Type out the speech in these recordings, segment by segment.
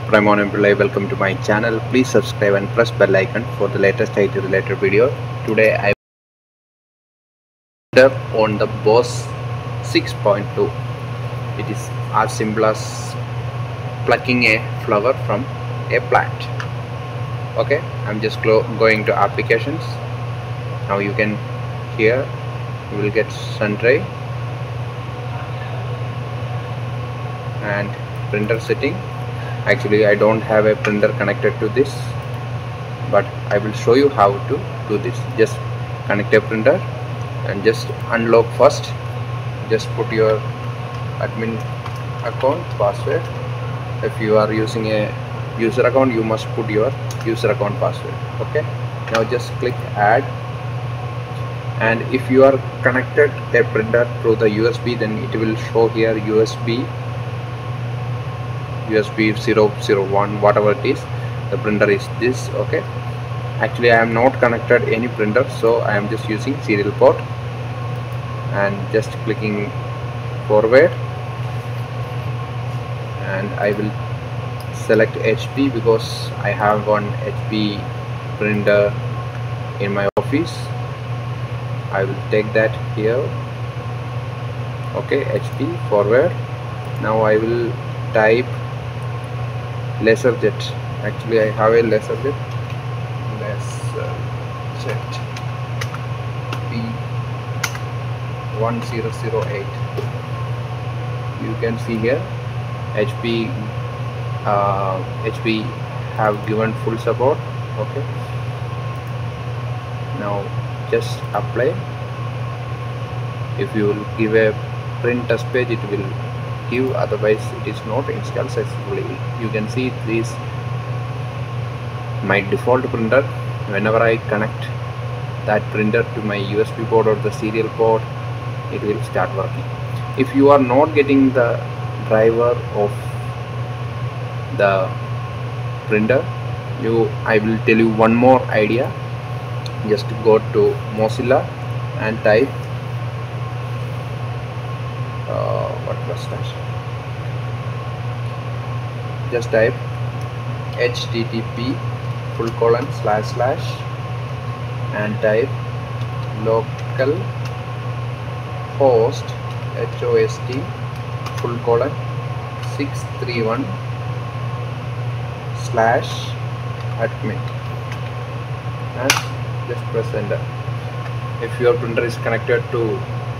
Raymond Pillai. Welcome to my channel. Please subscribe and press bell icon for the latest IT related video. Today I will on the Boss 6.2. It is as simple as plucking a flower from a plant. Okay, I'm just going to applications. Now you can here you will get Sunray and printer setting. Actually I don't have a printer connected to this, but I will show you how to do this. Just connect a printer and just unlock first. Just put your admin account password. If you are using a user account, you must put your user account password. Okay, now just click add, and if you are connected a printer through the USB, then it will show here USB 001, whatever it is, the printer is this. Okay, actually I am not connected any printer, so I am just using serial port and just clicking forward, and I will select HP because I have one HP printer in my office. I will take that here. Okay, HP forward. Now I will type LaserJet. Actually I have a LaserJet B1008. you can see here HP have given full support. Okay, now just apply. If you will give a print test page, it will give, otherwise it is not installed successfully. You can see this my default printer. Whenever I connect that printer to my USB port or the serial port, it will start working. If you are not getting the driver of the printer, I will tell you one more idea. Just go to Mozilla and type what was that? Just type http:// and type local host host/631/admin and just press enter. If your printer is connected to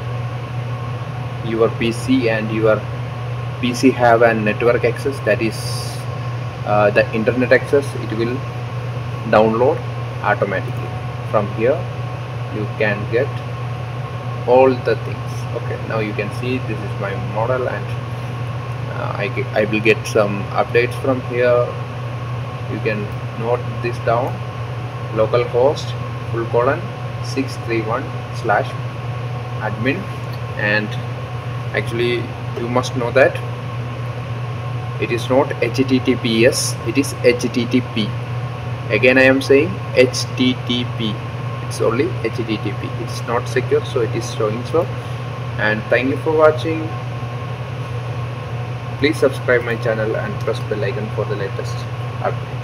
your PC and your PC have a network access, that is the internet access, it will download automatically. From here you can get all the things. Okay, now you can see this is my model, and I will get some updates from here. You can note this down: localhost :631/admin. And actually you must know that it is not HTTPS, it is HTTP. Again I am saying HTTP, it's only HTTP. It's not secure, so it is showing so. And thank you for watching. Please subscribe my channel and press bell icon for the latest update.